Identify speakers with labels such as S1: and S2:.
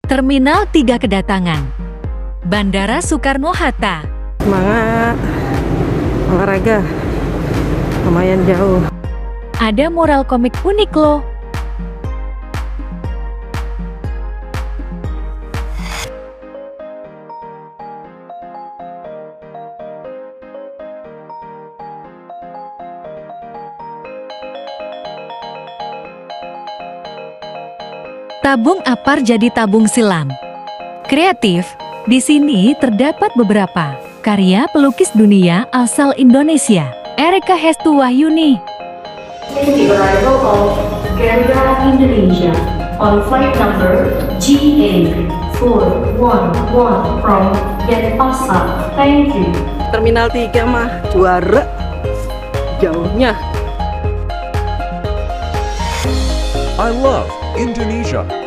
S1: Terminal 3 kedatangan. Bandara Soekarno-Hatta.
S2: Semangat olahraga, lumayan jauh.
S1: Ada mural komik unik loh. Tabung apar jadi tabung silam. Kreatif, di sini terdapat beberapa karya pelukis dunia asal Indonesia. Erika Hestu Wahyuni.
S3: In the arrival of Garuda Indonesia on flight number GA411 from Denpasar. Thank you.
S2: Terminal 3 mah juara jauhnya.
S4: I love Indonesia.